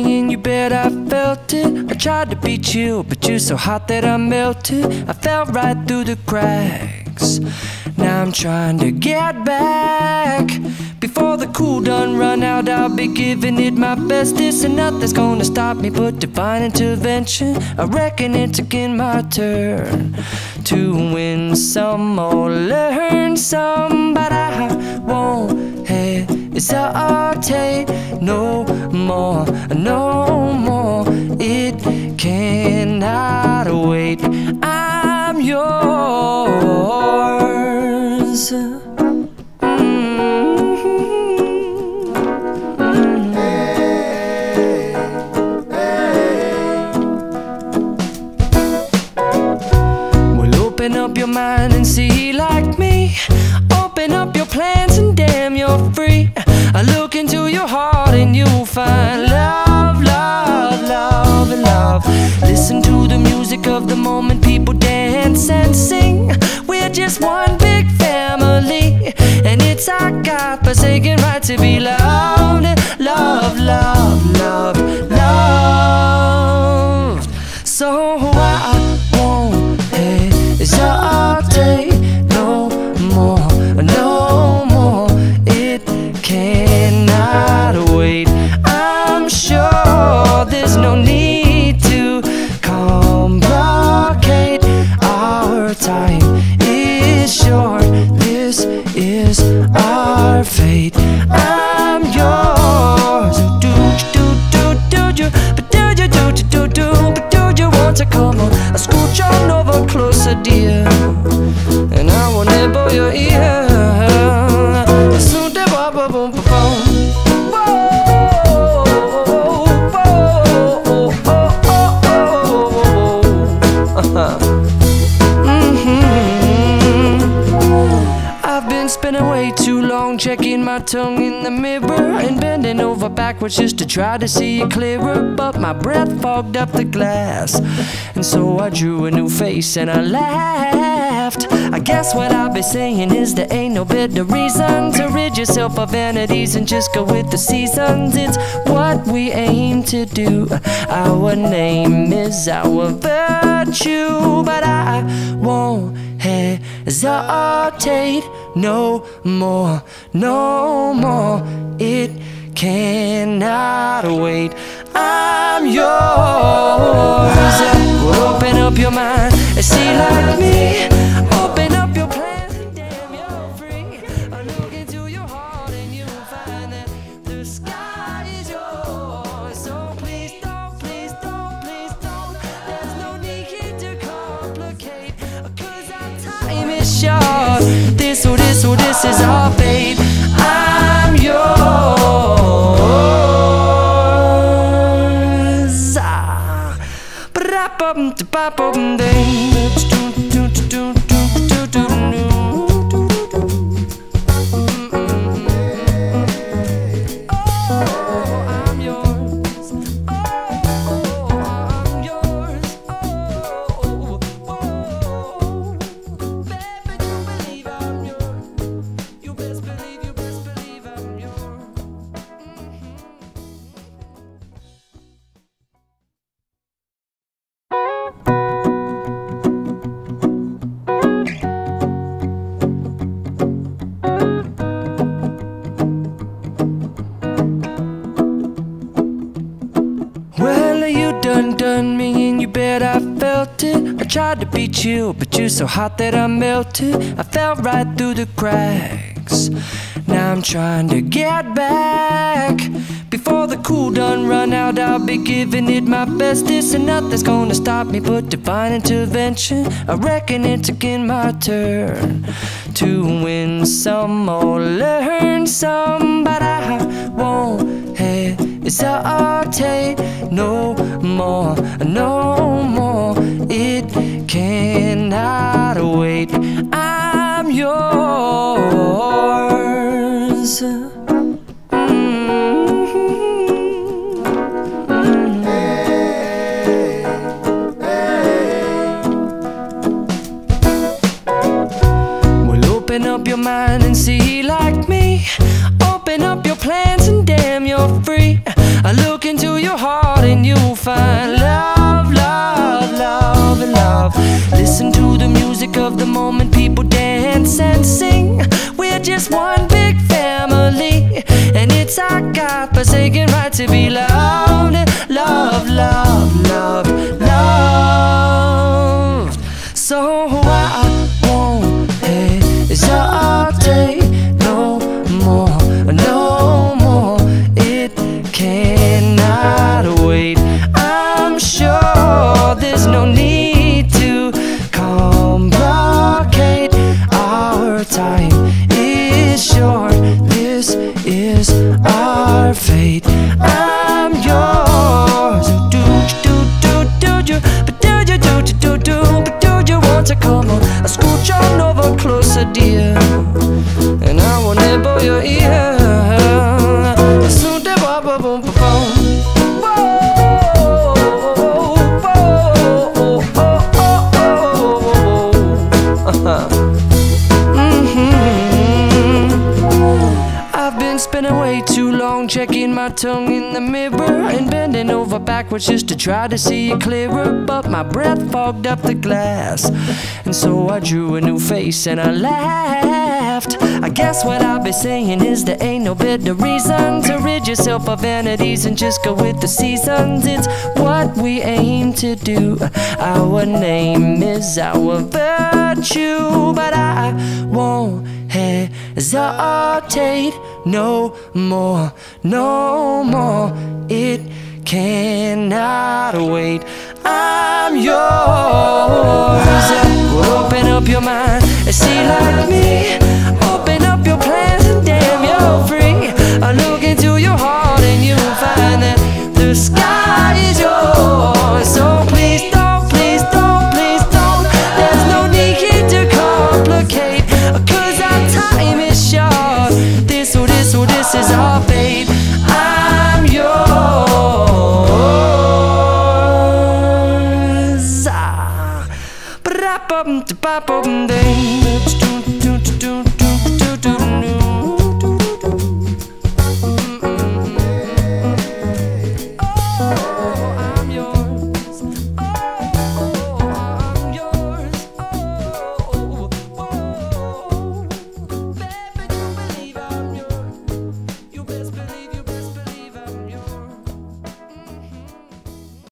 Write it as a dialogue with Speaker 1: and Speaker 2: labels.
Speaker 1: me and you bet I felt it. I tried to be chill, but you're so hot that I melted. I fell right through the cracks. Now I'm trying to get back. Before the cool done run out, I'll be giving it my bestest, and nothing's gonna stop me but divine intervention. I reckon it's again my turn to win some or learn some, but I won't hesitate no more, no more. It cannot wait. I'm yours. Open up your mind and see like me. Open up your plans and damn, you're free. I look into your heart and you'll find love, love, love, and love. Listen to the music of the moment, people dance and sing. We're just one big family, and it's our God-forsaken right to be loved. Love, love, love, love. So I won't hesitate no more, no more. It cannot wait. I'm sure there's no need to complicate. Our time is short. This is our fate. I'm yours. Do you, but do you, but do you want to come on? I scooch on over closer, dear, and I will nibble your ear. Soon to boom, boom, boom, boom. I've been spending way too long checking my tongue in the mirror and bending over backwards just to try to see it clearer, but my breath fogged up the glass, and so I drew a new face and I laughed. I guess what I'll be saying is there ain't no better reason to rid yourself of vanities and just go with the seasons. It's what we aim to do. Our name is our virtue, but I won't hesitate no more, no more. It cannot wait. I'm yours. Well, open up your mind and see like me. Open up your plans and damn, you're free. I look into your heart and you'll find that the sky is yours. So please don't, please don't, please don't. There's no need here to complicate, 'cause our time is short. This is our fate. I'm yours. Done me and you bet I felt it. I tried to be chill, but you're so hot that I melted. I fell right through the cracks. Now I'm trying to get back. Before the cool done run out, I'll be giving it my bestest, and nothing's gonna stop me but divine intervention. I reckon it's again my turn to win some or learn some, but I won't hesitate no more, no more. It cannot wait. I'm yours. Well, open up your mind and see like me. Open up your plans and damn, you're free. I look into your heart thinks I got forsaken right to be loved, loved, loved, loved, loved. So I won't hesitate no more, no more. It cannot wait. I'm sure there's no need to complicate. Our time is short. This is our fate. I'm yours. But do you want to come on? I scooch on over closer, dear, and I will nibble your ear. Soon to boom, boom, boom, boom. I've been spending way too long checking my tongue in the mirror and bending over backwards just to try to see it clearer, but my breath fogged up the glass, and so I drew a new face and I laughed. I guess what I'll be saying is there ain't no better reason to rid yourself of vanities and just go with the seasons. It's what we aim to do. Our name is our virtue, but I won't hesitate no more, no more. It cannot wait. I'm yours. Open up your mind and see like me. Open up your plans and damn, you're free. I look into your heart and you'll find that the sky is yours. So please don't, please don't, please don't. There's no need here to complicate, 'cause our time is short. This is our fate. I'm yours. Ba-da-bum-da-ba-bum-ding.